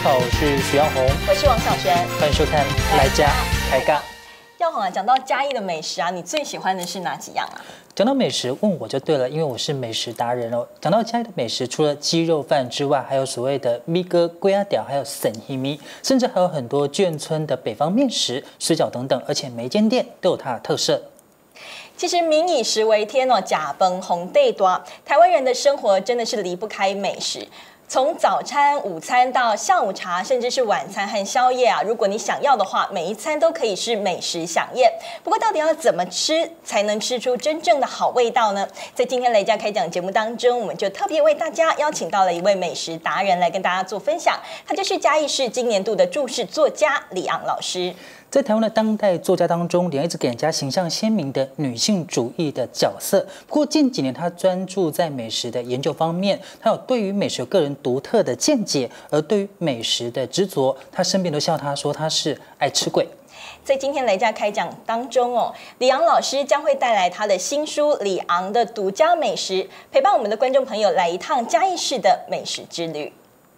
好，我是徐耀宏， 我是王小璇， 欢迎收看《来家开杠》。 耀宏啊，讲到嘉义的美食啊，你最喜欢的是哪几样啊？ 讲到美食，问我就对了，因为我是美食达人哦。讲到嘉义的美食，除了鸡肉饭之外，还有所谓的米哥、龟仔屌，还有神鱼米，甚至还有很多眷村的北方面食、水饺等等，而且每一间店都有它的特色。 其实民以食为天哦，甲崩红地多，台湾人的生活真的是离不开美食。从早餐、午餐到下午茶，甚至是晚餐和宵夜啊，如果你想要的话，每一餐都可以是美食飨宴。不过，到底要怎么吃才能吃出真正的好味道呢？在今天雷家开讲节目当中，我们就特别为大家邀请到了一位美食达人来跟大家做分享，他就是嘉义市今年度的注释作家李昂老师。 在台湾的当代作家当中，李昂一直给人家形象鲜明的女性主义的角色。不过近几年，他专注在美食的研究方面，他有对于美食有个人独特的见解，而对于美食的执着，他身边都笑他说他是爱吃鬼。 在今天雷家开讲当中哦，李昂老师将会带来他的新书《李昂的独家美食》，陪伴我们的观众朋友来一趟嘉义市的美食之旅。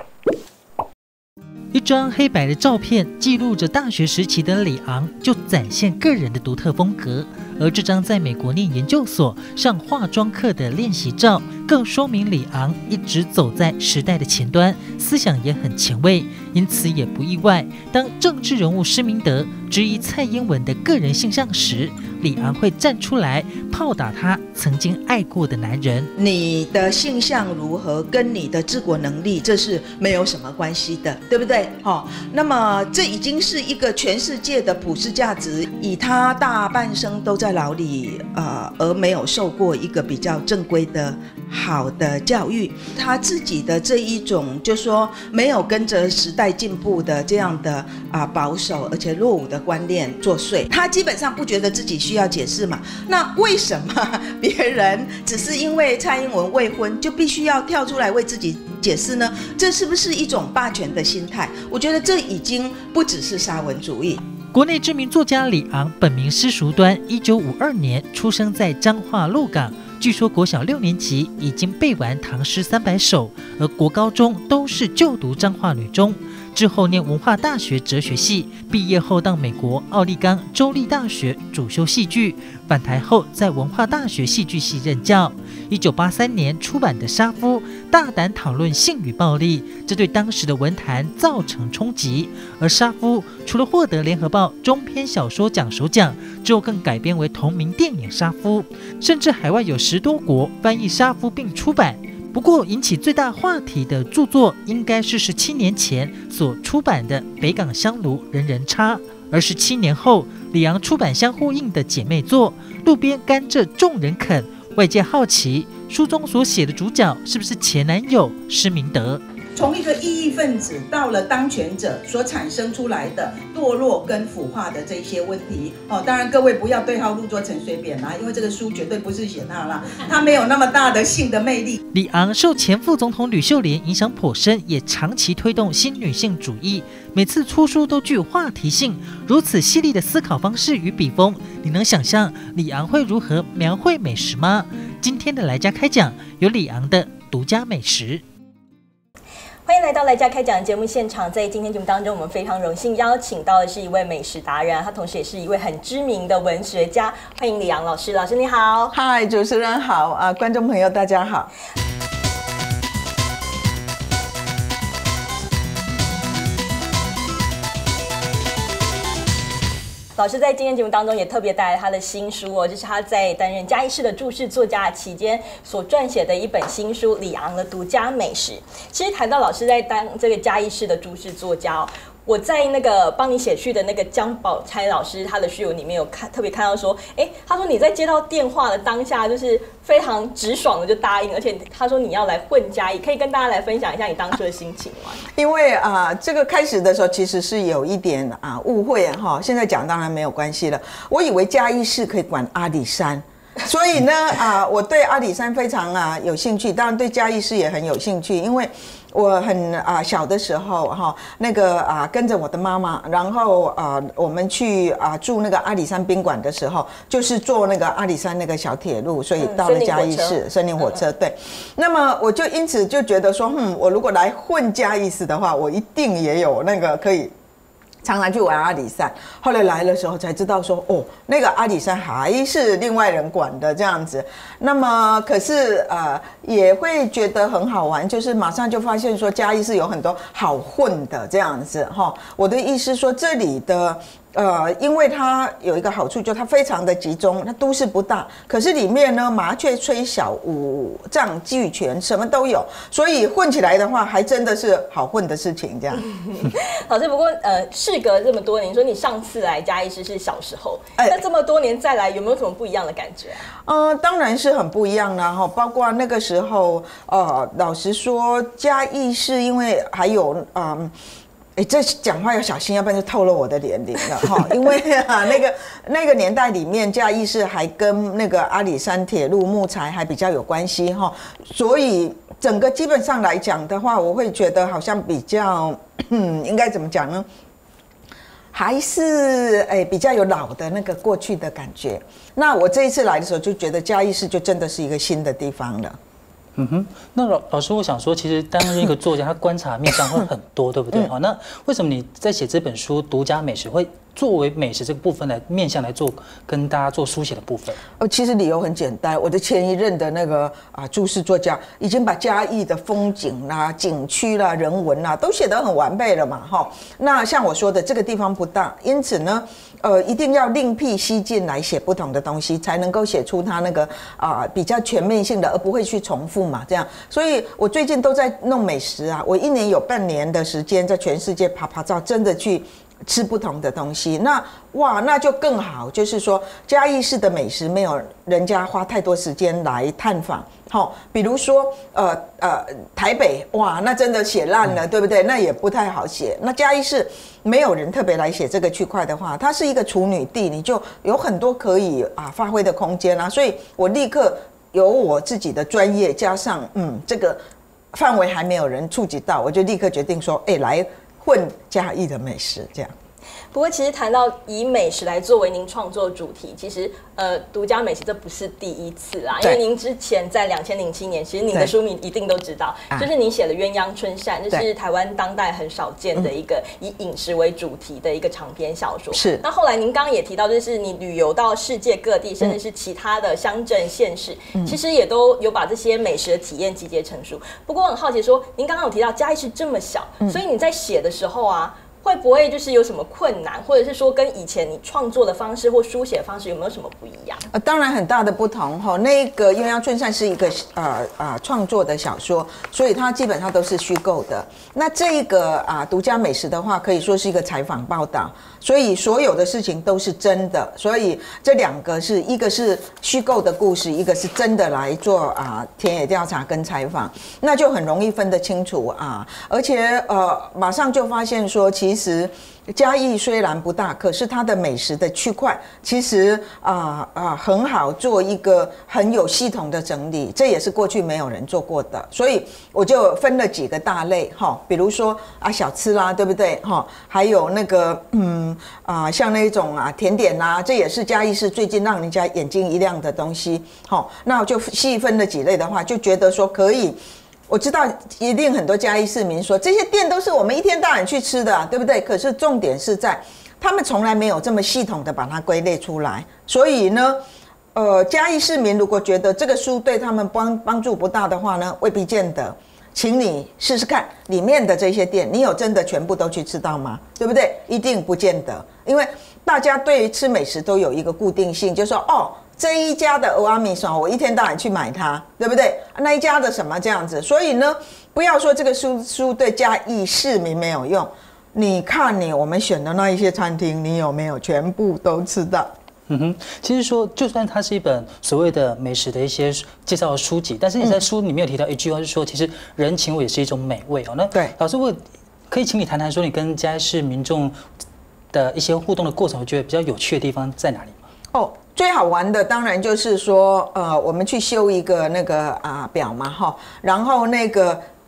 一张黑白的照片记录着大学时期的李昂，就展现个人的独特风格。而这张在美国念研究所上化妆课的练习照，更说明李昂一直走在时代的前端，思想也很前卫。因此也不意外，当政治人物施明德质疑蔡英文的个人性向时，李昂会站出来炮打他曾经爱过的男人。 你的性向如何，跟你的治国能力，这是没有什么关系的，对不对？那么这已经是一个全世界的普世价值。以他大半生都在牢里，而没有受过一个比较正规的好的教育，他自己的这一种就说没有跟着时代进步的这样的保守而且落伍的观念作祟，他基本上不觉得自己需要解释嘛。那为什么别人只是因为蔡英文未婚就必须要跳出来为自己解释呢？这是不是一种霸权的心态？我觉得这已经不只是沙文主义。 国内知名作家李昂本名施淑端，1952年出生在彰化鹿港。据说国小6年级已经背完唐诗300首，而国高中都是就读彰化女中。之后念文化大学哲学系，毕业后到美国奥利冈州立大学主修戏剧，返台后在文化大学戏剧系任教。1983年出版的《杀夫》大胆讨论性与暴力，这对当时的文坛造成冲击。而《杀夫》除了获得联合报中篇小说奖首奖，之后更改编为同名电影《杀夫》，甚至海外有10多国翻译《杀夫》并出版。不过引起最大话题的著作应该是17年前所出版的《北港香炉人人插》，而17年后李昂出版相呼应的姐妹作《路边甘蔗众人啃》，外界好奇书中所写的主角是不是前男友施明德。 从一个异议分子到了当权者所产生出来的堕落跟腐化的这些问题，当然各位不要对号入座陈水扁啦，因为这个书绝对不是写他啦，他没有那么大的性的魅力。 李昂受前副总统吕秀莲影响颇深，也长期推动新女性主义，每次出书都具话题性。如此犀利的思考方式与笔锋，你能想象李昂会如何描绘美食吗？今天的来家开讲有李昂的独家美食。 欢迎来到来家开讲的节目现场。在今天节目当中，我们非常荣幸邀请到的是一位美食达人，他同时也是一位很知名的文学家。欢迎李昂老师，老师你好。 嗨，主持人好观众朋友大家好。 老师在今天节目当中也特别带来他的新书哦，这是他在担任嘉义市的注释作家期间所撰写的一本新书《李昂的独家美食》。其实谈到老师在当这个嘉义市的注释作家哦，我在那个帮你写序的那个江宝钗老师他的序文里面有特别看到说，他说你在接到电话的当下就是非常直爽的就答应，而且他说你要来混嘉义，可以跟大家来分享一下你当初的心情吗？ 因为这个开始的时候其实是有一点误会哈，现在讲当然没有关系了。我以为嘉义市可以管阿里山。所以呢，我对阿里山非常有兴趣，当然对嘉义市也很有兴趣，因为我很小的时候哈，那个跟着我的妈妈，然后我们去住那个阿里山宾馆的时候，就是坐那个阿里山那个小铁路，所以到了嘉义市森林火车。对，那么我就因此就觉得说，我如果来混嘉义市的话，我一定也有那个可以常常去玩阿里山。后来来的时候才知道说，哦，那个阿里山还是另外人管的这样子。那么可是也会觉得很好玩，就是马上就发现说嘉义是有很多好混的这样子哈。我的意思说这里的。因为它有一个好处，就它非常的集中，它都市不大，可是里面呢麻雀虽小，五脏俱全，什么都有，所以混起来的话，还真的是好混的事情这样。 老师，不过事隔这么多年，你说你上次来嘉义市是小时候，那这么多年再来，有没有什么不一样的感觉啊？ 当然是很不一样啦哈，包括那个时候，老实说，嘉义市因为还有这讲话要小心，要不然就透露我的年龄了哈。因为那个年代里面，嘉义市还跟那个阿里山铁路木材还比较有关系哈，所以整个基本上来讲的话，我会觉得好像比较应该怎么讲呢？还是比较有老的那个过去的感觉。那我这一次来的时候，就觉得嘉义市就真的是一个新的地方了。 那老师，我想说，其实担任一个作家，他观察面向会很多，对不对？好，那为什么你在写这本书《独家美食》会作为美食这个部分来面向来做跟大家做书写的部分？ 其实理由很简单，我的前一任的那个注释作家已经把嘉义的风景啦、景区啦、人文啦都写得很完备了嘛，哈。那像我说的，这个地方不大，因此呢，一定要另辟蹊径来写不同的东西，才能够写出它那个比较全面性的，而不会去重复嘛，这样。所以我最近都在弄美食啊，我1年有半年的时间在全世界拍照，真的去吃不同的东西，那就更好。就是说，嘉义市的美食没有人家花太多时间来探访。比如说台北，哇，那真的写烂了，对不对？那也不太好写。那嘉义市没有人特别来写这个区块的话，它是一个处女地，你就有很多可以发挥的空间啊。所以我立刻有我自己的专业，加上这个范围还没有人触及到，我就立刻决定说，来混嘉义的美食这样。 不过，其实谈到以美食来作为您创作主题，其实独家美食这不是第一次啦，因为您之前在2007年，其实您的书迷一定都知道，就是您写了《鸳鸯春扇》，这是台湾当代很少见的一个以饮食为主题的一个长篇小说。是。那后来您刚刚也提到，就是你旅游到世界各地，甚至是其他的乡镇县市，其实也都有把这些美食的体验集结成书。不过我很好奇说，您刚刚有提到嘉义市这么小，所以你在写的时候啊，会不会就是有什么困难，或者是说跟以前你创作的方式或书写的方式有没有什么不一样？ 当然很大的不同哈。那个《鸳鸯春扇》是一个创作的小说，所以它基本上都是虚构的。那这个独家美食的话，可以说是一个采访报道，所以所有的事情都是真的。所以这两个是一个是虚构的故事，一个是真的来做田野调查跟采访，那就很容易分得清楚啊。而且马上就发现说，其实嘉义虽然不大，可是它的美食的区块其实很好做一个很有系统的整理，这也是过去没有人做过的，所以我就分了几个大类哈，比如说小吃啦，对不对哈？还有那个像那种甜点啦，这也是嘉义市最近让人家眼睛一亮的东西哈。那我就细分了几类的话，就觉得说可以。我知道一定很多嘉义市民说，这些店都是我们一天到晚去吃的对不对？可是重点是在他们从来没有这么系统的把它归类出来，所以呢嘉义市民如果觉得这个书对他们帮助不大的话呢，未必见得。请你试试看里面的这些店，你有真的全部都去吃到吗？对不对？一定不见得，因为大家对于吃美食都有一个固定性，就是说这一家的蚵仔米线，我一天到晚去买它，对不对？那一家的什么这样子，所以呢，不要说这个书对嘉义市民没有用，你看我们选的那一些餐厅，你有没有全部都吃到？ 其实说，就算它是一本所谓的美食的一些介绍的书籍，但是你在书里面有提到一句话，是说，其实人情味也是一种美味那对，老师，我可以请你谈谈说，你跟嘉义市民众的一些互动的过程，我觉得比较有趣的地方在哪里吗？ 最好玩的当然就是说，我们去修一个那个表嘛哈，然后那个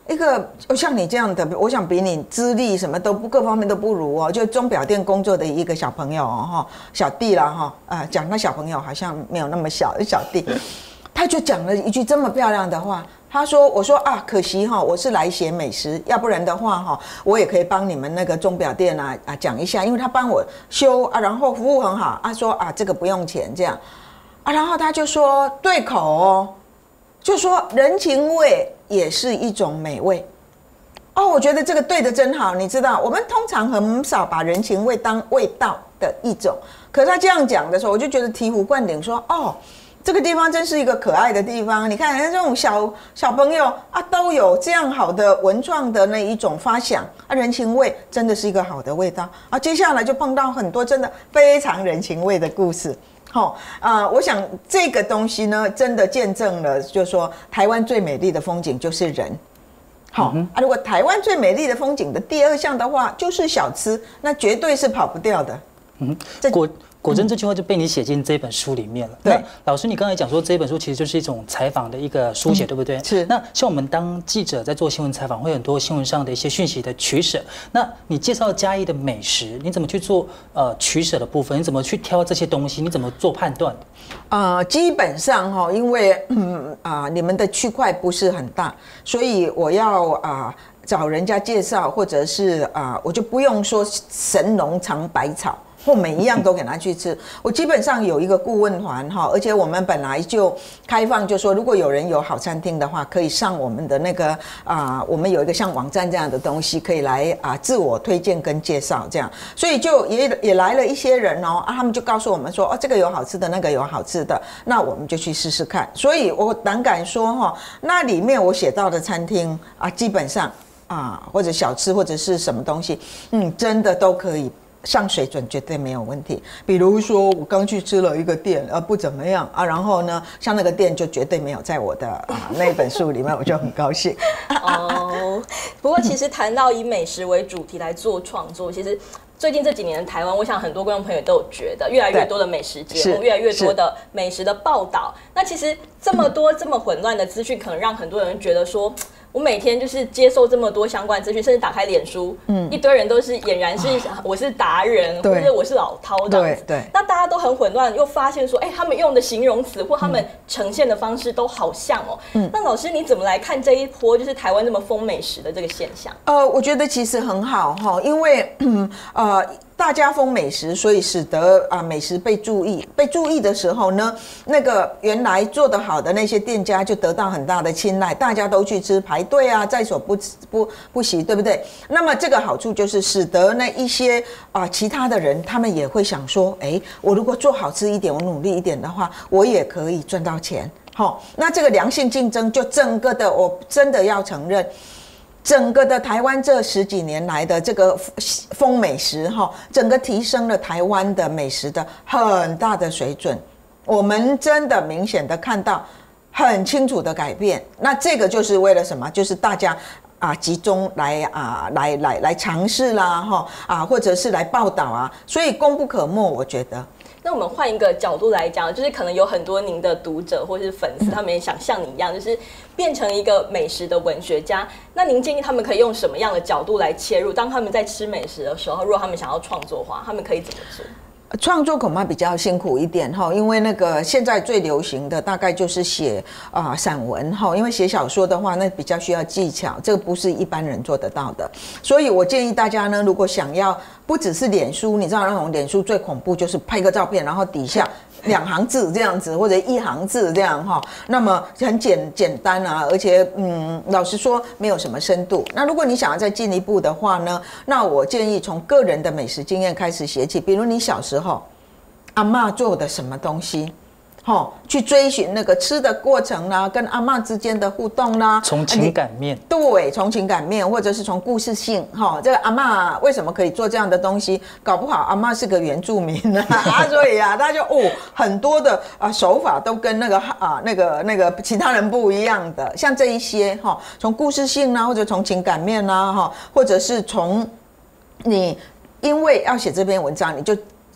一个像你这样的，我想比你资历什么都各方面都不如哦，就钟表店工作的一个小朋友哦，小弟啦哈，讲那小朋友好像没有那么小的小弟，他就讲了一句这么漂亮的话，我说啊，可惜哈，我是来写美食，要不然的话哈，我也可以帮你们那个钟表店讲一下，因为他帮我修啊，然后服务很好，说啊这个不用钱这样啊，然后他就说对口哦，就说人情味也是一种美味哦，我觉得这个对的真好。你知道，我们通常很少把人情味当味道的一种，可是他这样讲的时候，我就觉得醍醐灌顶说，哦，这个地方真是一个可爱的地方。你看，这种小朋友啊，都有这样好的文创的那一种发想啊，人情味真的是一个好的味道啊。接下来就碰到很多真的非常人情味的故事。我想这个东西呢，真的见证了，就是说台湾最美丽的风景就是人。如果台湾最美丽的风景的第二项的话，就是小吃，那绝对是跑不掉的。 果真这句话就被你写进这本书里面了。那老师，你刚才讲说这本书其实就是一种采访的一个书写，对不对？ 是。 那像我们当记者在做新闻采访，会有很多新闻上的一些讯息的取舍。那你介绍嘉义的美食，你怎么去做取舍的部分？你怎么去挑这些东西？你怎么做判断？ 基本上因为你们的区块不是很大，所以我要找人家介绍，或者是我就不用说神农尝百草。或每一样都给他去吃，我基本上有一个顾问团哈，而且我们本来就开放，就说如果有人有好餐厅的话，可以上我们的那个我们有一个像网站这样的东西，可以来自我推荐跟介绍这样，所以就也来了一些人哦，他们就告诉我们说这个有好吃的，那个有好吃的，那我们就去试试看。所以我胆敢说那里面我写到的餐厅基本上或者小吃或者是什么东西，真的都可以。上水准绝对没有问题。比如说，我刚去吃了一个店，不怎么样然后呢，像那个店就绝对没有在我的那本书里面，我就很高兴。 不过其实谈到以美食为主题来做创作，其实最近这几年的台湾，我想很多观众朋友都有觉得，越来越多的美食节目，越来越多的美食的报道。那其实这么多这么混乱的资讯，可能让很多人觉得说，我每天就是接受这么多相关资讯，甚至打开脸书，一堆人都是俨然是我是达人，或者我是老饕这样子。对，那大家都很混乱，又发现说，他们用的形容词或他们呈现的方式都好像哦。那老师你怎么来看这一波就是台湾这么疯美食的这个现象？ 我觉得其实很好因为大家疯美食，所以使得美食被注意。被注意的时候呢，那个原来做得好的那些店家就得到很大的青睐，大家都去吃，排队在所不惜，对不对？那么这个好处就是使得那一些其他的人，他们也会想说，我如果做好吃一点，我努力一点的话，我也可以赚到钱。那这个良性竞争就整个的，我真的要承认。整个的台湾这10几年来的这个疯美食整个提升了台湾的美食的很大的水准，我们真的明显的看到很清楚的改变。那这个就是为了什么？就是大家集中来尝试啦或者是来报道所以功不可没，我觉得。 那我们换一个角度来讲，就是可能有很多您的读者或是粉丝，他们也想像你一样，就是变成一个美食的文学家。那您建议他们可以用什么样的角度来切入？当他们在吃美食的时候，如果他们想要创作的话，他们可以怎么做？ 创作恐怕比较辛苦一点因为那个现在最流行的大概就是写散文因为写小说的话，那比较需要技巧，这个不是一般人做得到的。所以我建议大家呢，如果想要不只是脸书，你知道那种脸书最恐怖就是拍个照片，然后底下2行字这样子，或者1行字这样那么很简单而且老实说没有什么深度。那如果你想要再进一步的话呢，那我建议从个人的美食经验开始写起，比如你小时候阿嬷做的什么东西去追寻那个吃的过程啦，跟阿嬷之间的互动啦， 从情感面， 对，从情感面，或者是从故事性这个阿嬷为什么可以做这样的东西？搞不好阿嬷是个原住民所以他就很多的手法都跟那个其他人不一样的，像这一些从故事性啦，或者从情感面啦或者是从你因为要写这篇文章，你就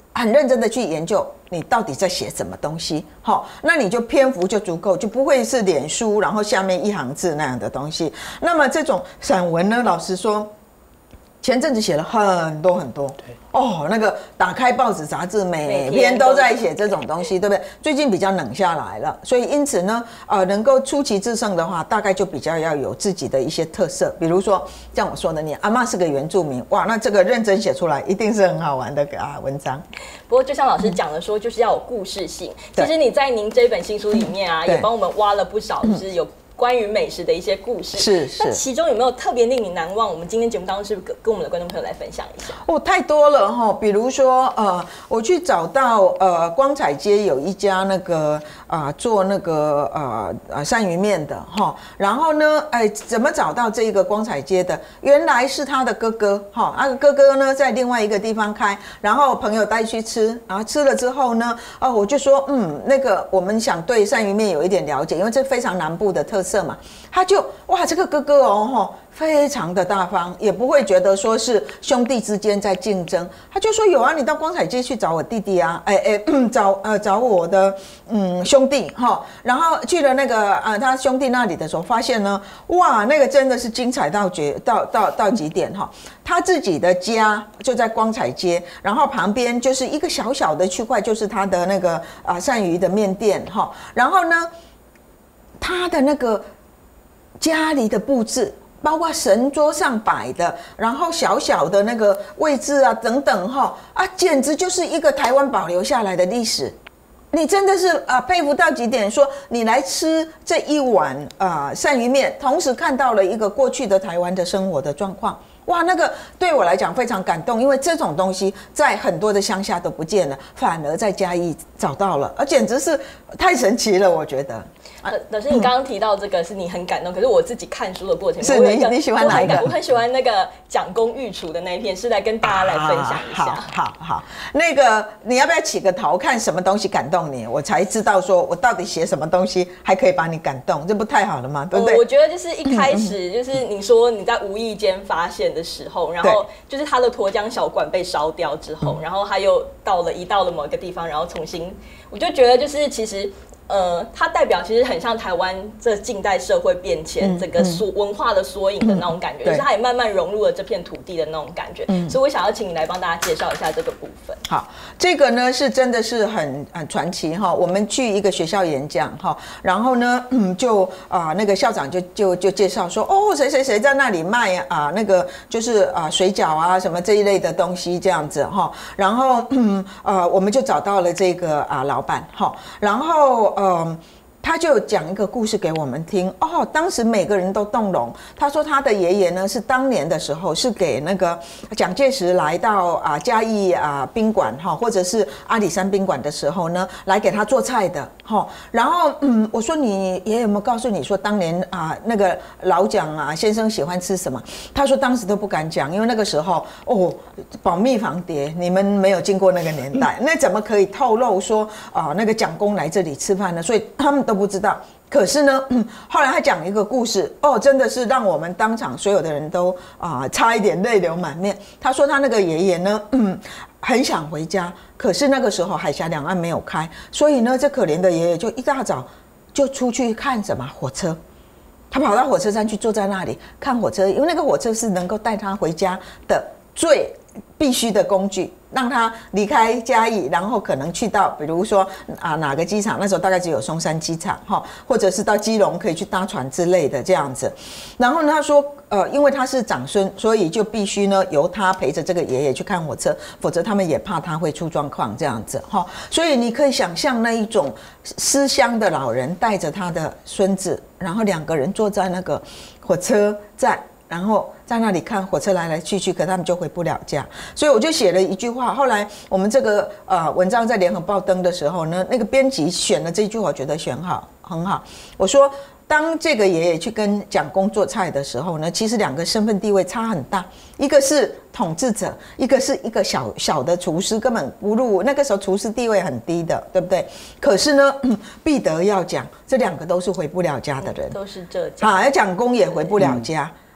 很认真的去研究你到底在写什么东西，好，那你就篇幅就足够，就不会是脸书然后下面一行字那样的东西。那么这种散文呢，老实说，前阵子写了很多很多，哦，那个打开报纸杂志，每篇都在写这种东西，对不对？最近比较冷下来了，所以因此呢，能够出奇制胜的话，大概就比较要有自己的一些特色，比如说像我说的，你阿嬷是个原住民，哇，那这个认真写出来，一定是很好玩的文章。 不过就像老师讲的说，就是要有故事性。其实你在您这本新书里面啊，也帮我们挖了不少，就是有关于美食的一些故事， 是。 那其中有没有特别令你难忘？我们今天节目当中是不是跟我们的观众朋友来分享一下？ 哦，太多了哈，比如说我去找到光彩街有一家那个做那个鳝鱼面的哈，然后呢，怎么找到这个光彩街的？原来是他的哥哥哈，哥哥呢在另外一个地方开，然后朋友带去吃，然后吃了之后呢，我就说那个我们想对鳝鱼面有一点了解，因为这非常南部的特色嘛，他就哇这个哥哥非常的大方，也不会觉得说是兄弟之间在竞争，他就说有啊，你到光彩街去找我弟弟啊，找我的兄弟哈，然后去了那个他兄弟那里的时候，发现呢，哇，那个真的是精彩到极点哈，他自己的家就在光彩街，然后旁边就是一个小小的区块，就是他的那个鳝鱼的面店哈，然后呢，他的那个家里的布置，包括神桌上摆的，然后小小的那个位置啊等等简直就是一个台湾保留下来的历史。你真的是佩服到极点，说你来吃这一碗鳝鱼面，同时看到了一个过去的台湾的生活的状况。哇，那个对我来讲非常感动，因为这种东西在很多的乡下都不见了，反而在嘉义找到了，简直是太神奇了，我觉得。 老师，你刚刚提到这个是你很感动，可是我自己看书的过程， 是你喜欢哪一个？ 我很喜欢那个蒋公御厨的那一篇，是来跟大家来分享一下。 好，那个你要不要起个头，看什么东西感动你，我才知道说我到底写什么东西还可以把你感动，这不太好了吗？对不对？ 我觉得就是一开始就是你说你在无意间发现的时候，然后就是他的沱江小馆被烧掉之后，然后他又移到了某一个地方，然后重新，我就觉得就是其实。它代表其实很像台湾这近代社会变迁整个文化的缩影的那种感觉，就是它也慢慢融入了这片土地的那种感觉。所以我想要请你来帮大家介绍一下这个部分。 好，这个呢是真的是很传奇哈。我们去一个学校演讲哈，然后呢就那个校长就介绍说谁在那里卖那个就是水饺啊什么这一类的东西这样子哈，然后我们就找到了这个老板哈，然后他就讲一个故事给我们听当时每个人都动容。他说他的爷爷呢是当年的时候是给那个蒋介石来到嘉义宾馆或者是阿里山宾馆的时候呢，来给他做菜的然后我说你爷爷有没有告诉你说当年那个老蒋先生喜欢吃什么？他说当时都不敢讲，因为那个时候保密防谍，你们没有经过那个年代，那怎么可以透露说那个蒋公来这里吃饭呢？所以他们都不知道。可是呢，后来他讲一个故事真的是让我们当场所有的人都差一点泪流满面。他说他那个爷爷呢很想回家，可是那个时候海峡两岸没有开，所以呢这可怜的爷爷就一大早就出去看什么火车。他跑到火车站去，坐在那里看火车，因为那个火车是能够带他回家的最必须的工具，让他离开嘉义，然后可能去到比如说哪个机场，那时候大概只有松山机场或者是到基隆可以去搭船之类的这样子。然后呢他说因为他是长孙，所以就必须呢由他陪着这个爷爷去看火车，否则他们也怕他会出状况这样子所以你可以想象那一种思乡的老人带着他的孙子，然后两个人坐在那个火车站，然后在那里看火车来来去去，可他们就回不了家。所以我就写了一句话，后来我们这个文章在联合报登的时候呢，那个编辑选了这句话，我觉得选好很好。我说当这个爷爷去跟蒋公做菜的时候呢，其实两个身份地位差很大，一个是统治者，一个是一个小的厨师，根本不入，那个时候厨师地位很低的，对不对？可是呢必得要讲，这两个都是回不了家的人， 都是这样。 而蒋公也回不了家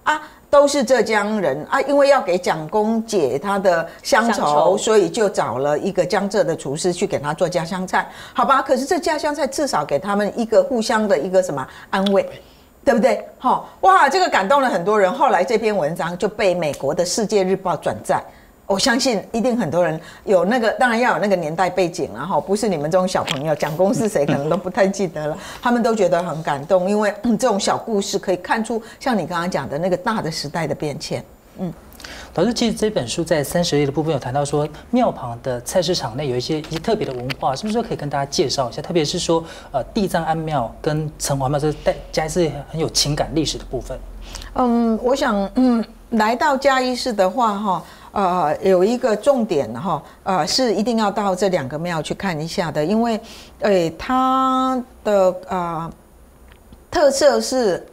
啊。都是浙江人啊，因为要给蒋公解他的乡愁，所以就找了一个江浙的厨师去给他做家乡菜，好吧？可是这家乡菜至少给他们一个互相的一个什么安慰，对不对？哇，这个感动了很多人。后来这篇文章就被美国的《世界日报》转载。我相信一定很多人有那个，当然要有那个年代背景了哈，不是你们这种小朋友，蒋公是谁可能都不太记得了。他们都觉得很感动，因为这种小故事可以看出，像你刚刚讲的那个大的时代的变迁。 老师，其实这本书在30页的部分有谈到说，庙旁的菜市场内有一些特别的文化，是不是可以跟大家介绍一下？特别是说，地藏庵庙跟城隍庙这嘉义市很有情感历史的部分。 我想，来到嘉义市的话，哈。有一个重点哈，是一定要到这2个庙去看一下的，因为，它的特色是，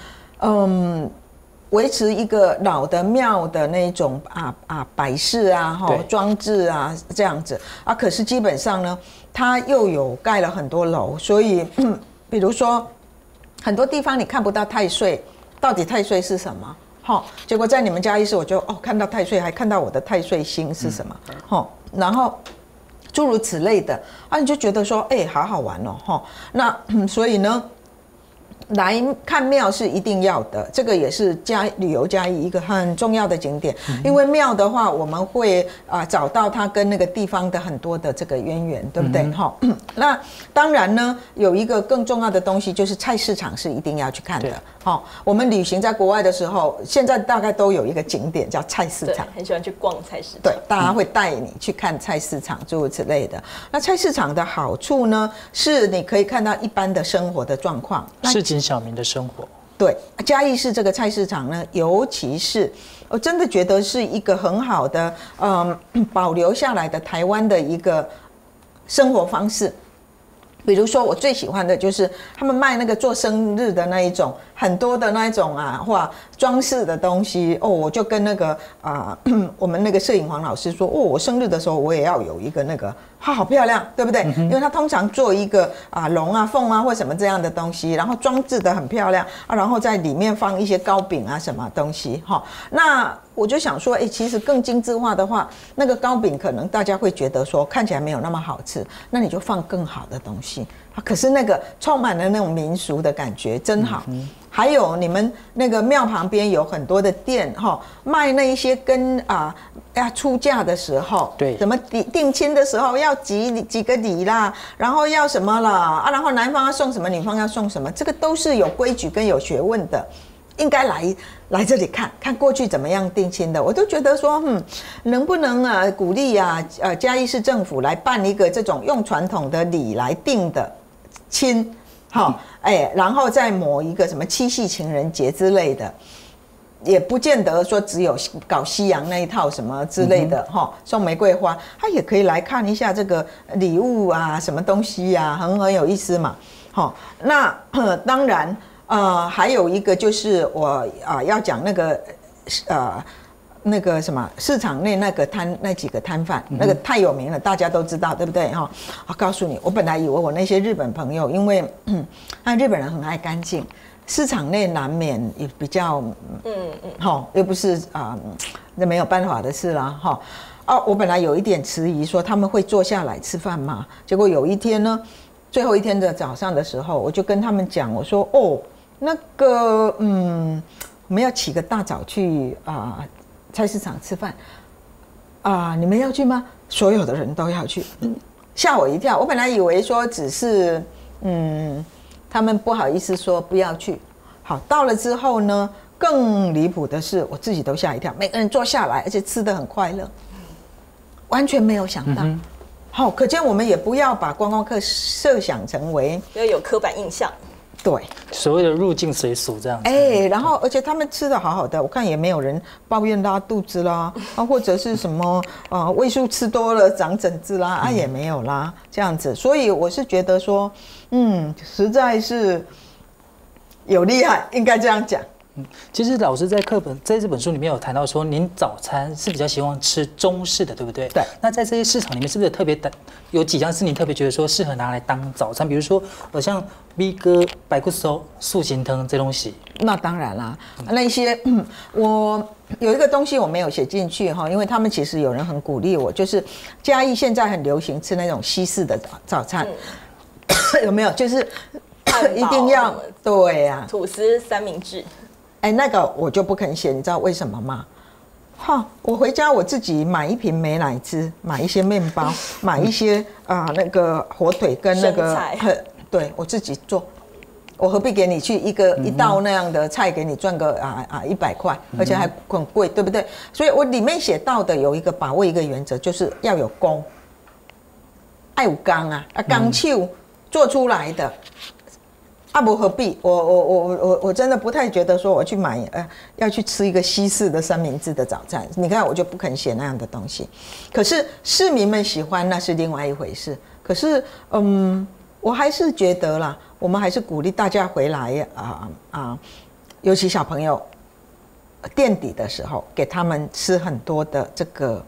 维持一个老的庙的那种摆饰啊，装置啊这样子啊，可是基本上呢，它又有盖了很多楼，所以，比如说很多地方你看不到太岁，到底太岁是什么？结果在你们嘉义市，我就看到太岁，还看到我的太岁星是什么，然后诸如此类的啊，你就觉得说，好好玩哦，那所以呢，来看庙是一定要的，这个也是旅游嘉义一个很重要的景点，因为庙的话，我们会找到它跟那个地方的很多的这个渊源，对不对？那当然呢，有一个更重要的东西就是菜市场是一定要去看的。我们旅行在国外的时候，现在大概都有一个景点叫菜市场， 很喜欢去逛菜市场。 对，大家会带你去看菜市场，诸如此类的。那菜市场的好处呢，是你可以看到一般的生活的状况， 市井小民的生活。 对，嘉义市这个菜市场呢，尤其是我真的觉得是一个很好的，保留下来的台湾的一个生活方式。比如说，我最喜欢的就是他们卖那个做生日的那一种，很多的那一种或装饰的东西我就跟那个我们那个摄影黄老师说，我生日的时候我也要有一个那个，好漂亮，对不对？因为他通常做一个龙啊、凤啊或什么这样的东西，然后装置的很漂亮然后在里面放一些糕饼啊什么东西那我就想说，其实更精致化的话，那个糕饼可能大家会觉得说看起来没有那么好吃，那你就放更好的东西可是那个充满了那种民俗的感觉，真好。还有你们那个庙旁边有很多的店卖那一些跟要出嫁的时候， 对， 什么定亲的时候要几个礼啦，然后要什么啦然后男方要送什么，女方要送什么，这个都是有规矩跟有学问的。应该来这里看过去怎么样定亲的，我都觉得说，能不能鼓励嘉义市政府来办一个这种用传统的礼来定的亲，然后再抹一个什么七夕情人节之类的，也不见得说只有搞西洋那一套什么之类的送玫瑰花，他也可以来看一下这个礼物啊，什么东西啊，很有意思嘛。那当然。还有一个就是我要讲那个那个什么市场内那几个摊贩，那个太有名了，大家都知道，对不对我告诉你，我本来以为我那些日本朋友，因为日本人很爱干净，市场内难免也比较又不是那没有办法的事啦我本来有一点迟疑，说他们会坐下来吃饭吗？结果有一天呢，最后一天的早上的时候，我就跟他们讲，我说那个我们要起个大早去菜市场吃饭你们要去吗？所有的人都要去，吓我一跳。我本来以为说只是他们不好意思说不要去。好，到了之后呢，更离谱的是，我自己都吓一跳，每个人坐下来，而且吃得很快乐，完全没有想到。可见我们也不要把观光客设想成为要有刻板印象。 对， 所谓的入境随俗这样子。 然后而且他们吃的好好的，我看也没有人抱怨拉肚子啦，或者是什么味素吃多了长疹子啦，也没有啦，这样子。所以我是觉得说，实在是有厉害，应该这样讲。 其实老师在这本书里面有谈到说，您早餐是比较希望吃中式的，对不对？ 对。 那在这些市场里面，是不是特别有几样是您特别觉得说适合拿来当早餐？比如说，像 V 哥白骨酥、素心汤这东西。 那当然啦，那一些我有一个东西我没有写进去哈，因为他们其实有人很鼓励我，就是嘉义现在很流行吃那种西式的早餐，有没有？就是一定要对呀， 吐司三明治。 哎，那个我就不肯写，你知道为什么吗？哈，我回家我自己买一瓶美乃滋，买一些面包，买一些那个火腿跟那个对我自己做，我何必给你去一道那样的菜给你赚个100块，而且还很贵，对不对？所以我里面写到的有一个把握一个原则，就是要有工，爱有钢钢手做出来的。不何必？我真的不太觉得说我去买要去吃一个西式的三明治的早餐。你看我就不肯写那样的东西。可是市民们喜欢那是另外一回事。可是我还是觉得啦，我们还是鼓励大家回来尤其小朋友垫底的时候，给他们吃很多的这个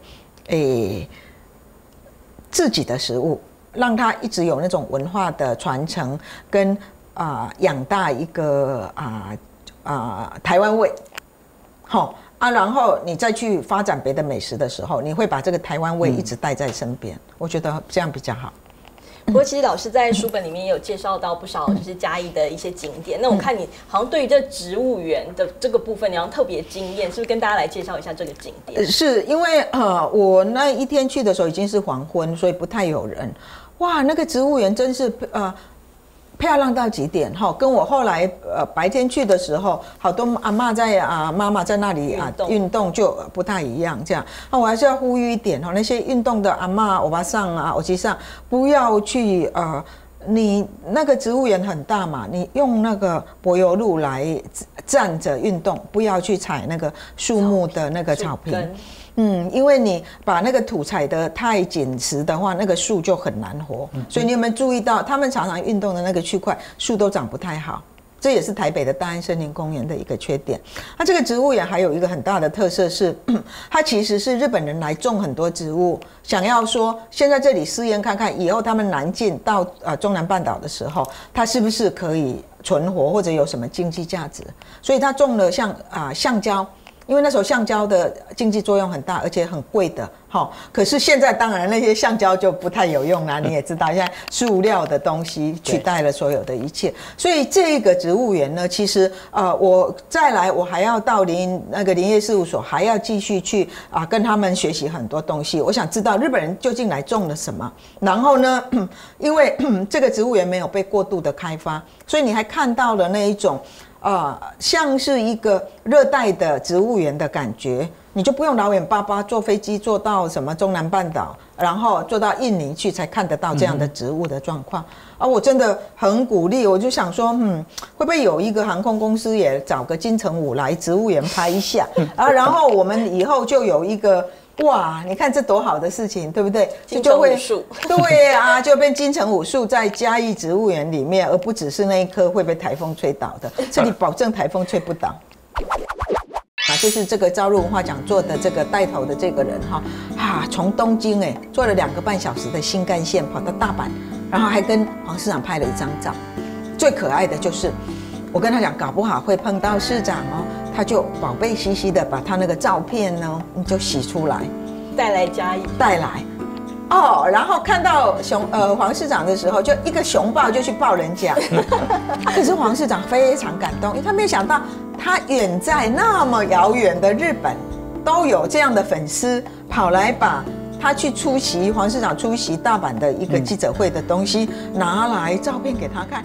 自己的食物，让他一直有那种文化的传承跟。养大一个台湾味，然后你再去发展别的美食的时候，你会把这个台湾味一直带在身边，我觉得这样比较好。 不过其实老师在书本里面也有介绍到不少就是嘉义的一些景点，那我看你好像对于这植物园的这个部分，你好像特别惊艳，是不是跟大家来介绍一下这个景点？ 是因为我那一天去的时候已经是黄昏，所以不太有人。哇，那个植物园真是漂亮到极点哈，跟我后来白天去的时候，好多阿嬷在妈妈在那里运动就不太一样。这样，那我还是要呼吁一点哈，那些运动的阿嬷、欧巴桑欧吉桑，不要去你那个植物园很大嘛，你用那个柏油路来站着运动，不要去踩那个树木的那个草坪。因为你把那个土踩得太紧实的话，那个树就很难活。所以你有没有注意到，他们常常运动的那个区块，树都长不太好。这也是台北的大安森林公园的一个缺点。它这个植物园还有一个很大的特色是，它其实是日本人来种很多植物，想要说现在这里试验看看，以后他们南进到中南半岛的时候，它是不是可以存活或者有什么经济价值。所以他种了像橡胶。因为那时候橡胶的经济作用很大，而且很贵的，可是现在当然那些橡胶就不太有用啦，你也知道，现在塑料的东西取代了所有的一切，所以这个植物园呢，其实我再来，我还要到那个林业事务所，还要继续去跟他们学习很多东西。我想知道日本人究竟来种了什么，然后呢，因为这个植物园没有被过度的开发，所以你还看到了那一种。像是一个热带的植物园的感觉，你就不用老远巴巴坐飞机坐到什么中南半岛，然后坐到印尼去才看得到这样的植物的状况。我真的很鼓励，我就想说，会不会有一个航空公司也找个金城武来植物园拍一下然后我们以后就有一个。哇，你看这多好的事情，对不对？ 就会对就变金城武树在嘉义植物园里面，而不只是那一棵会被台风吹倒的。这里保证台风吹不倒。就是这个朝日文化讲座的这个带头的这个人从东京坐了2个半小时的新干线跑到大阪，然后还跟黄市长拍了一张照。最可爱的就是我跟他讲，搞不好会碰到市长他就宝贝兮兮的把他那个照片呢，就洗出来， 带来嘉义， 带来，然后看到黄市长的时候，就一个熊抱就去抱人家。可是黄市长非常感动，因为他没想到他远在那么遥远的日本，都有这样的粉丝跑来把他去出席黄市长出席大阪的一个记者会的东西拿来照片给他看。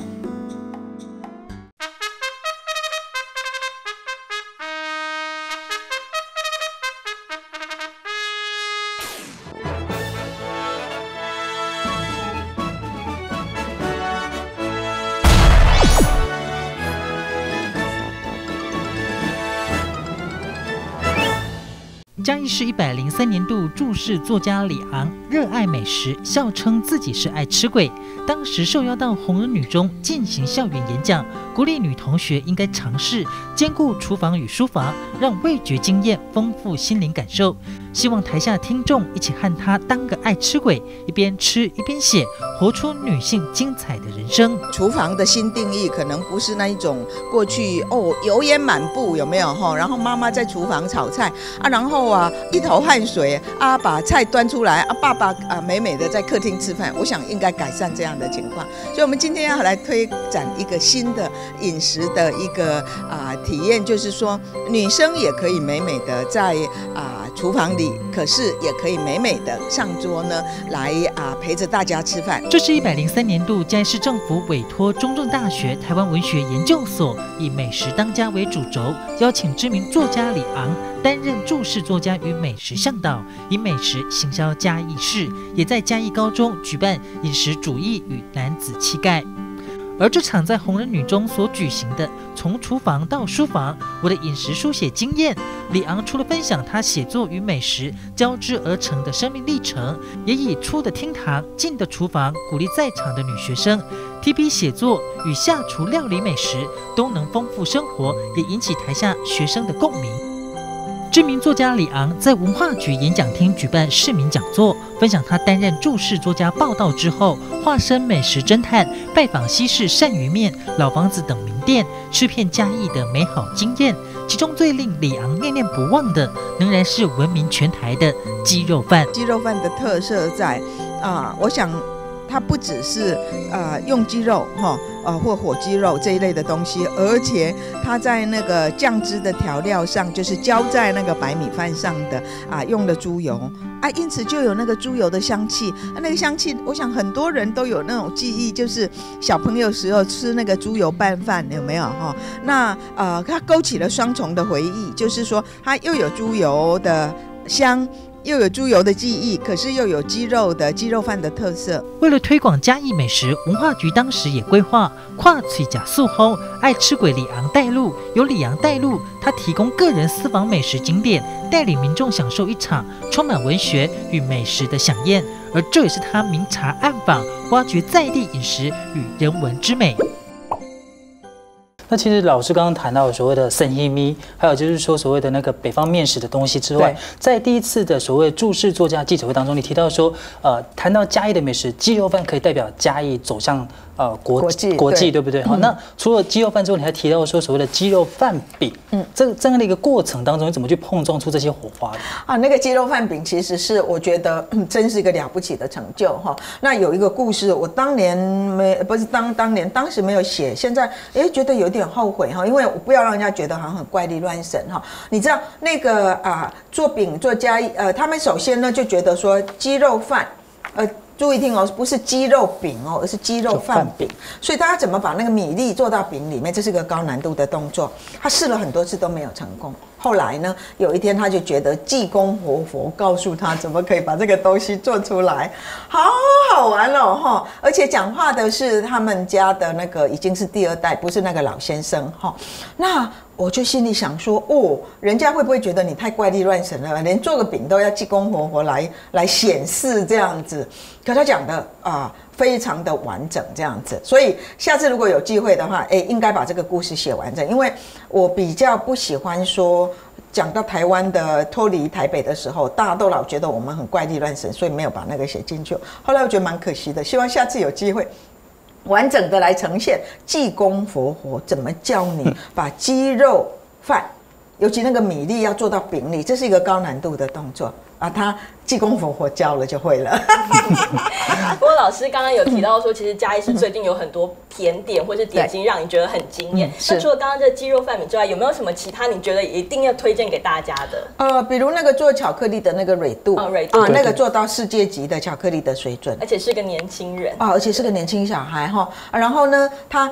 嘉义市103年度著事作家李昂热爱美食，笑称自己是爱吃鬼。当时受邀到红人女中进行校园演讲，鼓励女同学应该尝试兼顾厨房与书房，让味觉经验丰富心灵感受。希望台下听众一起和他当个爱吃鬼，一边吃一边写，活出女性精彩的人生。 厨房的新定义可能不是那一种过去油烟满布有没有哈？然后妈妈在厨房炒菜啊，然后一头汗水啊，把菜端出来啊，爸爸美美的在客厅吃饭。我想应该改善这样的情况，所以我们今天要来推展一个新的饮食的一个体验，就是说女生也可以美美的在厨房里，可是也可以美美的上桌呢，来陪着大家吃饭。 这是103年度嘉义市政府委托中正大学台湾文学研究所以美食当家为主轴，邀请知名作家李昂担任著事作家与美食向导，以美食行销嘉义市，也在嘉义高中举办饮食主义与男子气概。而这场在红人女中所举行的从厨房到书房，我的饮食书写经验，李昂除了分享他写作与美食交织而成的生命历程，也以出的厅堂进的厨房鼓励在场的女学生提笔写作与下厨料理美食都能丰富生活，也引起台下学生的共鸣。知名作家李昂在文化局演讲厅举办市民讲座，分享他担任著事作家报道之后，化身美食侦探，拜访西式鳝鱼面、老房子等名店，吃遍嘉义的美好经验。其中最令李昂念念不忘的，仍然是闻名全台的鸡肉饭。 鸡肉饭的特色在我想它不只是用鸡肉或火鸡肉这一类的东西，而且它在那个酱汁的调料上，就是浇在那个白米饭上的用的猪油因此就有那个猪油的香气。那个香气，我想很多人都有那种记忆，就是小朋友时候吃那个猪油拌饭，有没有那它勾起了双重的回忆，就是说它又有猪油的香，又有猪油的记忆，可是又有鸡肉饭的特色。 为了推广嘉义美食，文化局当时也规划跨嘴甲素烘爱吃鬼李昂带路，由李昂带路，他提供个人私房美食景点，带领民众享受一场充满文学与美食的飨宴。而这也是他明察暗访，挖掘在地饮食与人文之美。 那其实老师刚刚谈到所谓的生意咪，还有就是说所谓的那个北方面食的东西之外，在第一次的所谓著事作家记者会当中，你提到说，谈到嘉义的美食，鸡肉饭可以代表嘉义走向国际，对不对？好，那除了鸡肉饭之后，你还提到说所谓的鸡肉饭饼，这样的一个过程当中，你怎么去碰撞出这些火花的？ 那个鸡肉饭饼其实是我觉得真是一个了不起的成就哈。那有一个故事，我当年当时没有写，现在觉得有点后悔哈，因为我不要让人家觉得好像很怪力乱神哈。你知道那个做饼做嘉义他们首先呢就觉得说鸡肉饭注意听不是鸡肉饼而是鸡肉饭饼。所以大家怎么把那个米粒做到饼里面，这是个高难度的动作。他试了很多次都没有成功。后来呢，有一天他就觉得济公活佛告诉他怎么可以把这个东西做出来，好好玩哦而且讲话的是他们家的那个已经是第二代，不是那个老先生那我就心里想说人家会不会觉得你太怪力乱神了，连做个饼都要济公活佛来显示这样子？可他讲的非常的完整这样子，所以下次如果有机会的话，应该把这个故事写完整，因为我比较不喜欢说讲到台湾的脱离台北的时候，大家都老觉得我们很怪力乱神，所以没有把那个写进去。后来我觉得蛮可惜的，希望下次有机会完整的来呈现济公活佛怎么教你把鸡肉饭，尤其那个米粒要做到饼里，这是一个高难度的动作他济公活佛教了就会了。 不过老师刚刚有提到说，其实嘉义市最近有很多甜点或是点心让你觉得很惊艳。那除了刚刚这鸡肉饭饼之外，有没有什么其他你觉得一定要推荐给大家的？ 比如那个做巧克力的那个蕊度那个做到世界级的巧克力的水准， 而且是个年轻人而且是个年轻小孩然后呢，他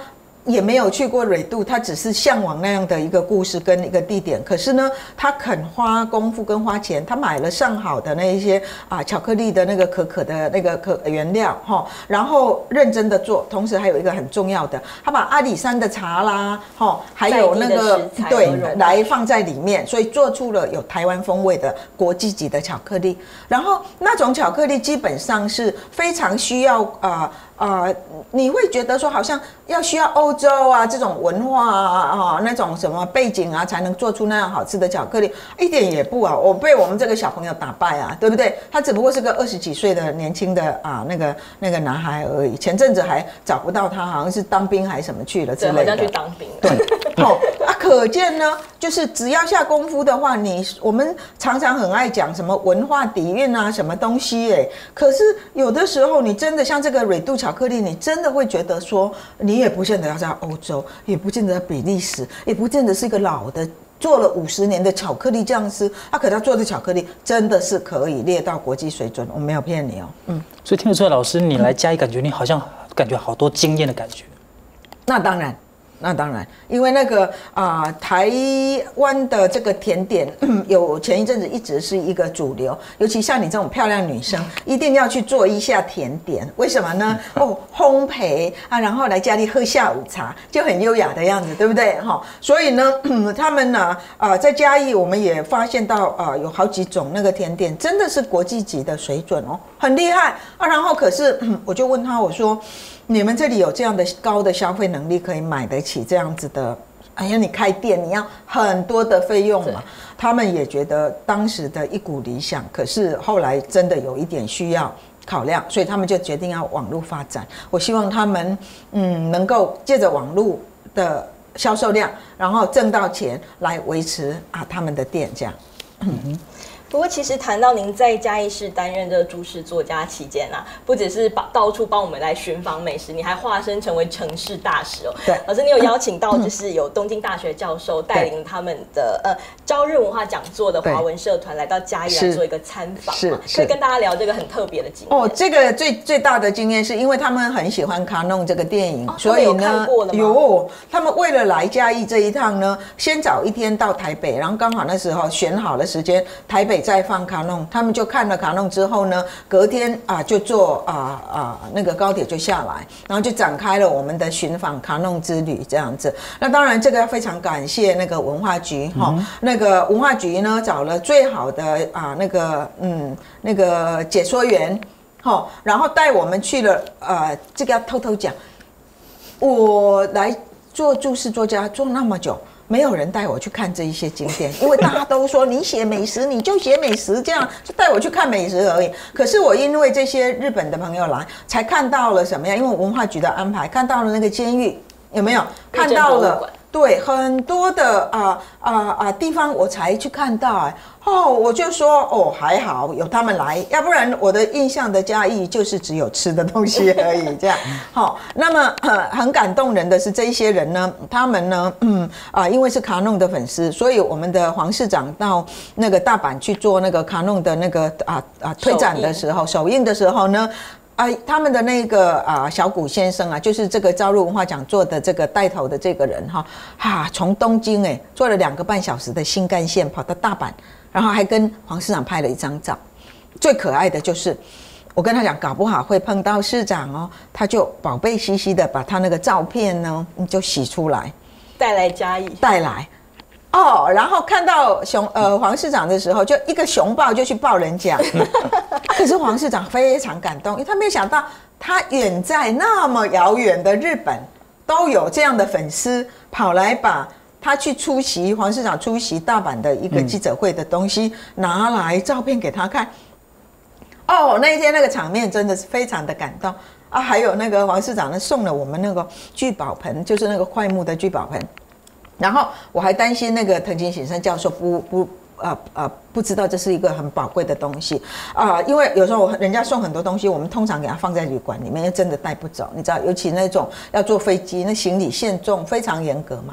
也没有去过蕊度，他只是向往那样的一个故事跟一个地点。可是呢，他肯花功夫跟花钱，他买了上好的那一些巧克力的那个可的那个原料哈，然后认真的做。同时还有一个很重要的，他把阿里山的茶啦哈，还有那个对来放在里面，所以做出了有台湾风味的国际级的巧克力。然后那种巧克力基本上是非常需要你会觉得说好像要需要欧洲啊这种文化那种什么背景啊才能做出那样好吃的巧克力，一点也不我被我们这个小朋友打败对不对？他只不过是个20几岁的年轻的那个男孩而已。前阵子还找不到他，好像是当兵还是什么去了之类的， 好像去当兵。 对，可见呢，就是只要下功夫的话，我们常常很爱讲什么文化底蕴啊，什么东西可是有的时候你真的像这个蕊度巧克力，你真的会觉得说，你也不见得要在欧洲，也不见得在比利时，也不见得是一个老的做了50年的巧克力酱师，可他做的巧克力真的是可以列到国际水准，我没有骗你所以听得出来，老师你来嘉义，感觉你好像感觉好多经验的感觉。 那当然。因为那个台湾的这个甜点有前一阵子一直是一个主流，尤其像你这种漂亮女生，一定要去做一下甜点。为什么呢？烘焙然后来家里喝下午茶，就很优雅的样子，对不对？所以呢，他们呢在嘉义，我们也发现到有好几种那个甜点，真的是国际级的水准很厉害然后可是我就问他，我说，你们这里有这样的高的消费能力，可以买得起这样子的？哎呀，你开店你要很多的费用嘛。他们也觉得当时的一股理想，可是后来真的有一点需要考量，所以他们就决定要网络发展。我希望他们能够借着网络的销售量，然后挣到钱来维持他们的店这样。 不过，其实谈到您在嘉义市担任这著式作家期间不只是到处帮我们来寻访美食，你还化身成为城市大使对， 老师，你有邀请到就是有东京大学教授带领他们的朝日文化讲座的华文社团来到嘉义来做一个参访嘛？可以跟大家聊这个很特别的经验。 这个最大的经验是因为他们很喜欢卡农这个电影，所以呢，他们为了来嘉义这一趟呢，先早一天到台北，然后刚好那时候选好了时间，台北再放卡农，他们就看了卡农之后呢，隔天就坐那个高铁就下来，然后就展开了我们的寻访卡农之旅这样子。那当然这个要非常感谢那个文化局那个文化局呢找了最好的那个解说员然后带我们去了这个要偷偷讲，我来做著式作家做那么久，没有人带我去看这一些景点，因为大家都说你写美食你就写美食，这样就带我去看美食而已。可是我因为这些日本的朋友来，才看到了什么样？因为文化局的安排，看到了那个监狱，有没有看到了？对，很多的地方我才去看到我就说还好有他们来，要不然我的印象的嘉义就是只有吃的东西而已这样。那么很感动人的是这一些人呢，他们呢因为是卡农的粉丝，所以我们的黄市长到那个大阪去做那个卡农的那个推展的时候，首映的时候呢。他们的那个小谷先生就是这个朝日文化讲座的这个带头的这个人从东京坐了2个半小时的新干线跑到大阪，然后还跟黄市长拍了一张照。最可爱的就是我跟他讲，搞不好会碰到市长他就宝贝兮兮的把他那个照片呢就洗出来， 带来嘉义， 带来。然后看到黄市长的时候，就一个熊抱就去抱人家。可是黄市长非常感动，因为他没有想到，他远在那么遥远的日本，都有这样的粉丝跑来把他去出席黄市长出席大阪的一个记者会的东西拿来照片给他看。那一天那个场面真的是非常的感动还有那个黄市长呢送了我们那个聚宝盆，就是那个檜木的聚宝盆。然后我还担心那个藤井显生教授不知道这是一个很宝贵的东西因为有时候人家送很多东西，我们通常给他放在旅馆里面，真的带不走，你知道，尤其那种要坐飞机，那行李限重非常严格嘛。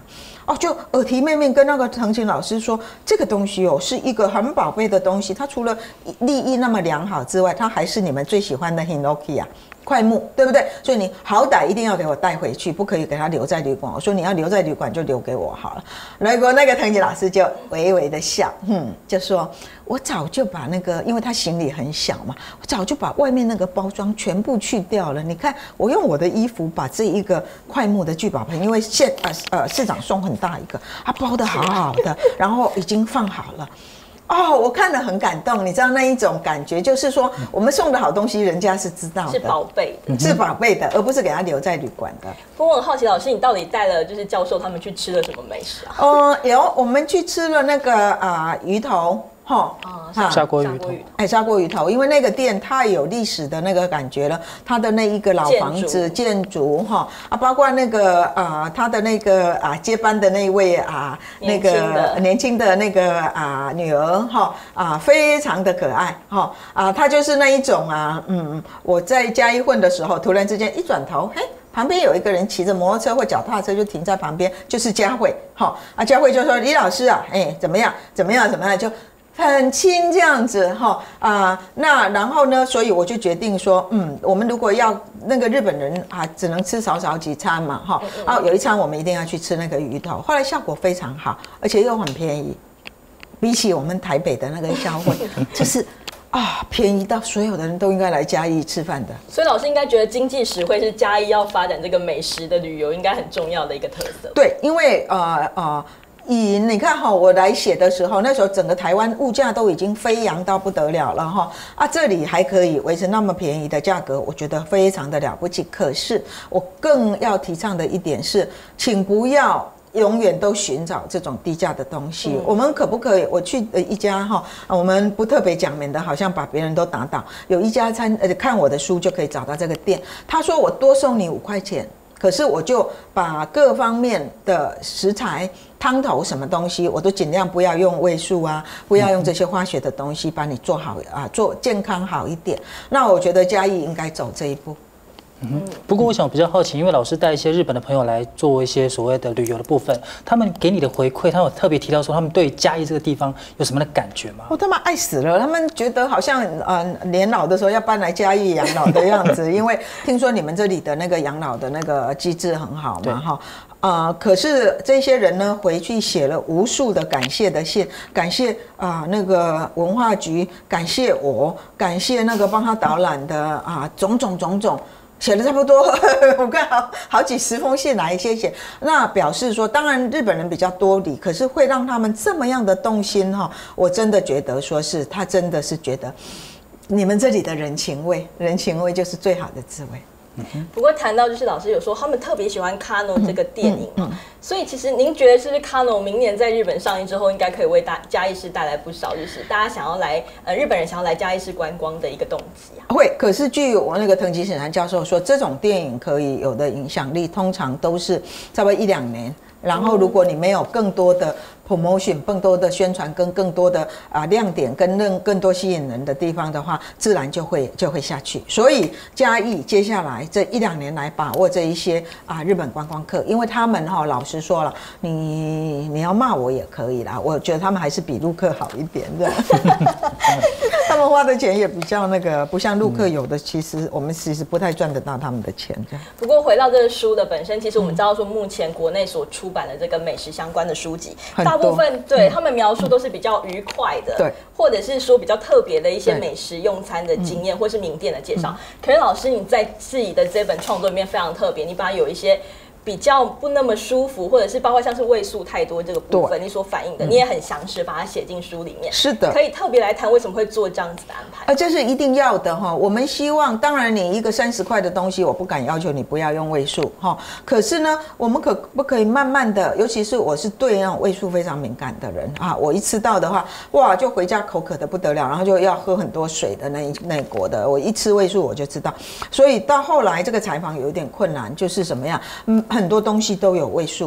哦，就耳提面命跟那个藤琴老师说，这个东西哦是一个很宝贝的东西，它除了利益那么良好之外，它还是你们最喜欢的 Hinoki 啊。快木对不对？所以你好歹一定要给我带回去，不可以给他留在旅馆。我说你要留在旅馆就留给我好了。结果那个藤吉老师就微微的笑，就说我早就把那个，因为他行李很小嘛，我早就把外面那个包装全部去掉了。你看我用我的衣服把这一个快木的聚宝盆，因为市长送很大一个，他包得好好的，然后已经放好了。哦，我看了很感动，你知道那一种感觉，就是说我们送的好东西，人家是知道的， 是宝贝的， 是宝贝的，而不是给他留在旅馆的。 不过我很好奇，老师你到底带了就是教授他们去吃了什么美食啊？ 有，我们去吃了那个鱼头。 砂锅鱼头， 砂锅鱼头，因为那个店太有历史的那个感觉了，它的那一个老房子建筑包括那个他的那个接班的那一位那个年轻的那个女儿非常的可爱她就是那一种我在嘉义混的时候，突然之间一转头，旁边有一个人骑着摩托车或脚踏车就停在旁边，就是佳慧佳慧就说李老师怎么样就。很亲这样子那然后呢，所以我就决定说，我们如果要那个日本人只能吃少少几餐嘛有一餐我们一定要去吃那个鱼头，后来效果非常好，而且又很便宜，比起我们台北的那个消费，就是便宜到所有的人都应该来嘉义吃饭的。 所以老师应该觉得经济实惠是嘉义要发展这个美食的旅游应该很重要的一个特色。 对，因为你看我来写的时候，那时候整个台湾物价都已经飞扬到不得了了这里还可以维持那么便宜的价格，我觉得非常的了不起。可是我更要提倡的一点是，请不要永远都寻找这种低价的东西。我们可不可以？我去一家我们不特别讲，免得好像把别人都打倒。有一家看我的书就可以找到这个店。他说我多送你5块钱。可是我就把各方面的食材、汤头什么东西，我都尽量不要用味素不要用这些化学的东西，把你做好做健康好一点。那我觉得嘉义应该走这一步。 不过我想比较好奇，因为老师带一些日本的朋友来做一些所谓的旅游的部分，他们给你的回馈，他有特别提到说他们对嘉义这个地方有什么样的感觉吗？ 他们爱死了，他们觉得好像年老的时候要搬来嘉义养老的样子，因为听说你们这里的那个养老的那个机制很好嘛可是这些人呢回去写了无数的感谢的信，感谢那个文化局，感谢我，感谢那个帮他导览的种种。写了差不多，我看好几10封信来，谢谢。那表示说，当然日本人比较多礼，可是会让他们这么样的动心我真的觉得说是他真的是觉得你们这里的人情味就是最好的滋味。 不过谈到就是老师有说他们特别喜欢 Kano 这个电影所以其实您觉得是不是 Kano 明年在日本上映之后，应该可以为嘉义市带来不少就是大家想要来日本人想要来嘉义市观光的一个动机会，可是据我那个藤吉审男教授说，这种电影可以有的影响力，通常都是差不多1-2年。然后，如果你没有更多的 promotion， 更多的宣传跟更多的亮点跟更多吸引人的地方的话，自然就会下去。所以嘉义接下来这1-2年来把握这一些日本观光客，因为他们老实说了，你要骂我也可以啦，我觉得他们还是比陆客好一点的。他们花的钱也比较那个，不像陆客有的，我们其实不太赚得到他们的钱。 不过回到这个书的本身，其实我们知道说，目前国内所出版的这个美食相关的书籍，大部分对他们描述都是比较愉快的， 对， 或者是说比较特别的一些美食用餐的经验，或是名店的介绍。可是老师你在自己的这本创作里面非常特别，你把有一些比较不那么舒服，或者是包括像是味素太多这个部分，你所反映的，你也很详实把它写进书里面。 是的， 可以特别来谈为什么会做这样子的安排。 这是一定要的我们希望，当然你一个30块的东西，我不敢要求你不要用味素可是呢，我们可不可以慢慢的，尤其是我是对那种味素非常敏感的人我一吃到的话，哇，就回家口渴的不得了，然后就要喝很多水的那一国的，我一吃味素我就知道。所以到后来这个采访有一点困难，就是什么样，很多东西都有味素。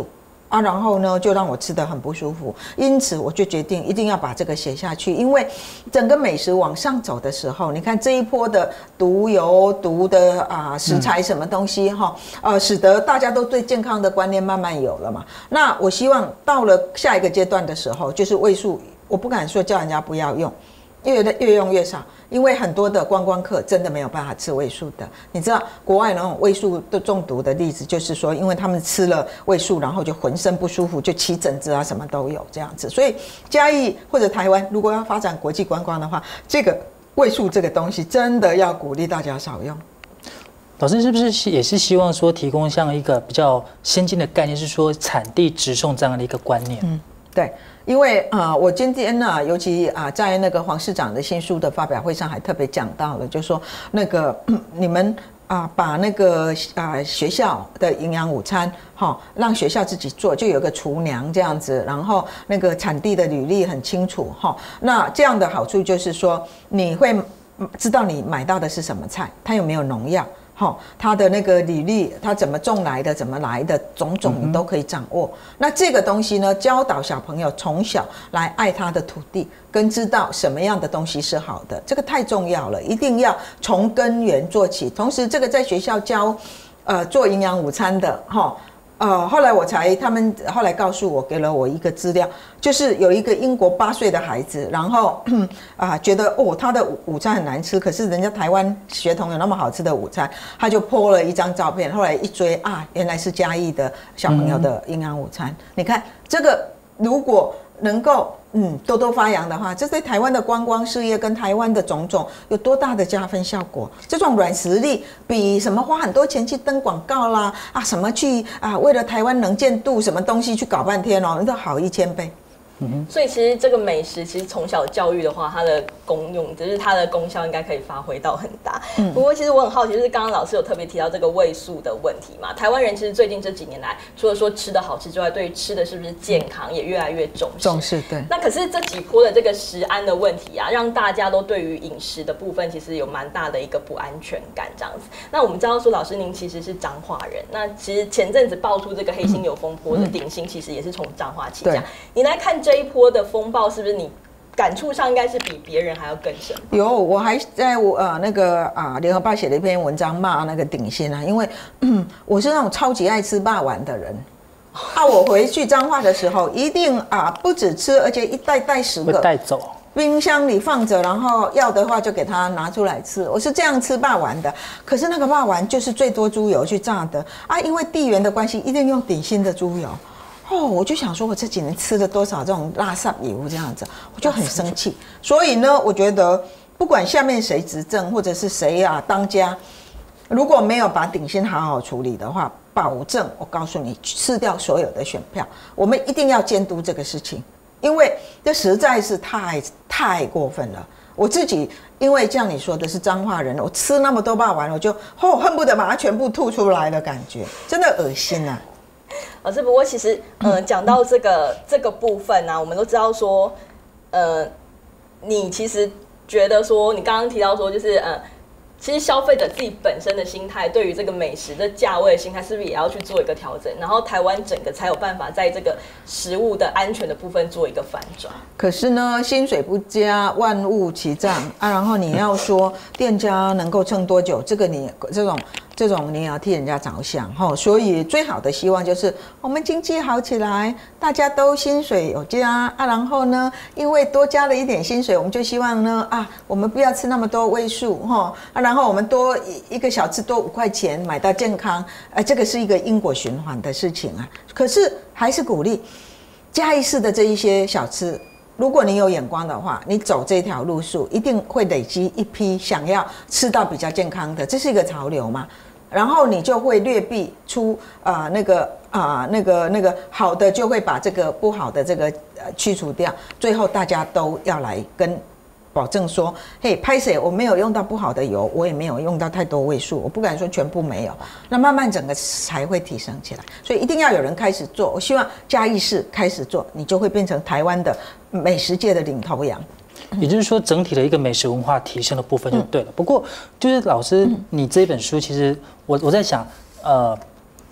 啊，然后呢，就让我吃得很不舒服，因此我就决定一定要把这个写下去，因为整个美食往上走的时候，你看这一波的毒油、毒的食材什么东西哈，使得大家都对健康的观念慢慢有了嘛。那我希望到了下一个阶段的时候，就是味素，我不敢说叫人家不要用，越用越少。因为很多的观光客真的没有办法吃味素的，你知道国外那种味素的中毒的例子，就是说，因为他们吃了味素，然后就浑身不舒服，就起疹子啊，什么都有这样子。所以嘉义或者台湾如果要发展国际观光的话，这个味素这个东西真的要鼓励大家少用。 老师是不是也是希望说提供像一个比较先进的概念，是说产地直送这样的一个观念？ 对。因为我今天呢，尤其在那个黄市长的新书的发表会上，还特别讲到了，就说那个你们把那个学校的营养午餐让学校自己做，就有个厨娘这样子，然后那个产地的履历很清楚那这样的好处就是说，你会知道你买到的是什么菜，它有没有农药。它的那个履历，它怎么种来的，怎么来的，种种你都可以掌握。那这个东西呢，教导小朋友从小来爱他的土地，跟知道什么样的东西是好的，这个太重要了，一定要从根源做起。同时，这个在学校教做营养午餐的后来他们后来告诉我，给了我一个资料，就是有一个英国8岁的孩子，然后觉得他的午餐很难吃，可是人家台湾学童有那么好吃的午餐，他就 po 了一张照片，后来一追原来是嘉义的小朋友的营养午餐。你看这个如果能够多多发扬的话，这对台湾的观光事业跟台湾的种种有多大的加分效果？这种软实力比什么花很多钱去登广告啦什么去为了台湾能见度什么东西去搞半天都好1000倍。 所以其实这个美食，其实从小教育的话，它的功用，就是它的功效应该可以发挥到很大。不过其实我很好奇，就是刚刚老师有特别提到这个味素的问题嘛？台湾人其实最近这几年来，除了说吃的好吃之外，对于吃的是不是健康也越来越重视。 重视，对。 那可是这几波的这个食安的问题让大家都对于饮食的部分其实有蛮大的一个不安全感这样子。那我们知道说，老师您其实是彰化人，那其实前阵子爆出这个黑心油风波的鼎新，其实也是从彰化起家。你来看这一波的风暴，是不是你感触上应该是比别人还要更深？有， 我还在那个联合报写了一篇文章骂那个鼎新因为我是那种超级爱吃霸丸的人我回去彰化的时候一定不止吃，而且一袋10个带走， 冰箱里放着，然后要的话就给它拿出来吃。我是这样吃霸丸的，可是那个霸丸就是最多猪油去炸的因为地缘的关系，一定用鼎新的猪油。我就想说，我这几年吃了多少这种垃圾油这样子，我就很生气。所以呢，我觉得不管下面谁执政，或者是谁当家，如果没有把鼎新好好处理的话，保证我告诉你，吃掉所有的选票。我们一定要监督这个事情，因为这实在是太过分了。我自己因为像你说的是彰化人，我吃那么多霸丸，我就恨不得把它全部吐出来的感觉，真的恶心啊！ 老师，不过其实讲到这个部分我们都知道说你其实觉得说，你刚刚提到说就是其实消费者自己本身的心态，对于这个美食的价位的心态，是不是也要去做一个调整？然后台湾整个才有办法在这个食物的安全的部分做一个反转。 可是呢，薪水不佳，万物齐涨然后你要说店家能够撑多久，这个你这种你也要替人家着想所以最好的希望就是我们经济好起来，大家都薪水有加然后呢，因为多加了一点薪水，我们就希望呢我们不要吃那么多味素然后我们多一个小吃多5块钱买到健康这个是一个因果循环的事情可是还是鼓励嘉义市的这一些小吃。如果你有眼光的话，你走这条路数，一定会累积一批想要吃到比较健康的，这是一个潮流嘛。然后你就会劣币出那个好的就会把这个不好的这个去除掉，最后大家都要来跟保证说，嘿，拍摄我没有用到不好的油，我也没有用到太多味素，我不敢说全部没有，那慢慢整个才会提升起来。所以一定要有人开始做，我希望嘉义市开始做，你就会变成台湾的美食界的领头羊。 也就是说，整体的一个美食文化提升的部分就对了。不过，就是老师，你这本书其实我在想，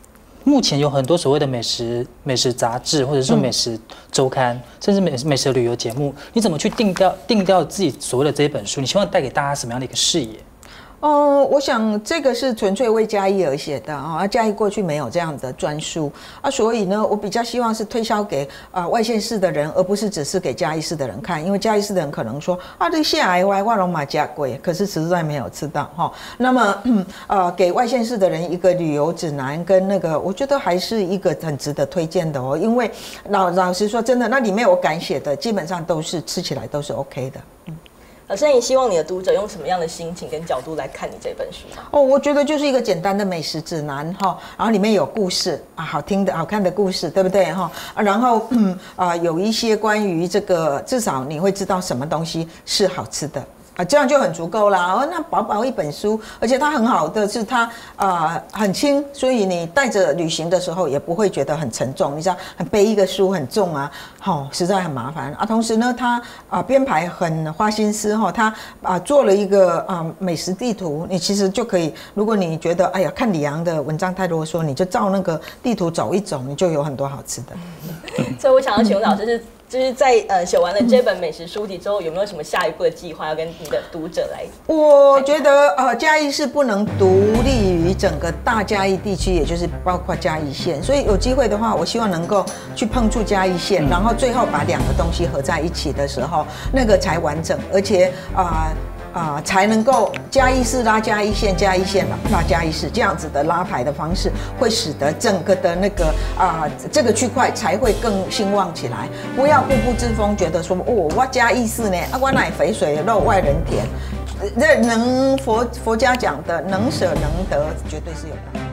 目前有很多所谓的美食杂志，或者说美食周刊，甚至美食旅游节目，你怎么去定调自己所谓的这一本书？你希望带给大家什么样的一个视野？ 我想这个是纯粹为嘉义而写的啊，嘉义过去没有这样的专书啊，所以呢，我比较希望是推销给外县市的人，而不是只是给嘉义市的人看，因为嘉义市的人可能说啊，这下来我龙马加贵，可是实在没有吃到哈。那么给外县市的人一个旅游指南跟那个，我觉得还是一个很值得推荐的哦，因为老实说真的，那里面我敢写的基本上都是吃起来都是 OK 的。 老师，你希望你的读者用什么样的心情跟角度来看你这本书吗？ 我觉得就是一个简单的美食指南哈，然后里面有故事啊，好听的好看的故事，对不对哈？然后有一些关于这个，至少你会知道什么东西是好吃的。这样就很足够啦。那薄薄一本书，而且它很好的是它很轻，所以你带着旅行的时候也不会觉得很沉重。你知道，背一个书很重啊，实在很麻烦啊。同时呢，它编排很花心思哈，它做了一个美食地图，你其实就可以，如果你觉得哎呀看李昂的文章太啰嗦，你就照那个地图走一走，你就有很多好吃的。 所以我想要请问老师就是在写完了这本美食书籍之后，有没有什么下一步的计划要跟你的读者来？ 我觉得嘉义市不能独立于整个大嘉义地区，也就是包括嘉义县，所以有机会的话，我希望能够去碰触嘉义县，然后最后把两个东西合在一起的时候，那个才完整，而且才能够嘉义市拉嘉义县，嘉义县拉嘉义市，这样子的拉排的方式，会使得整个的那个这个区块才会更兴旺起来。不要固步自封，觉得说我嘉义市呢，我乃肥水肉外人田。这佛家讲的能舍能得，绝对是有的。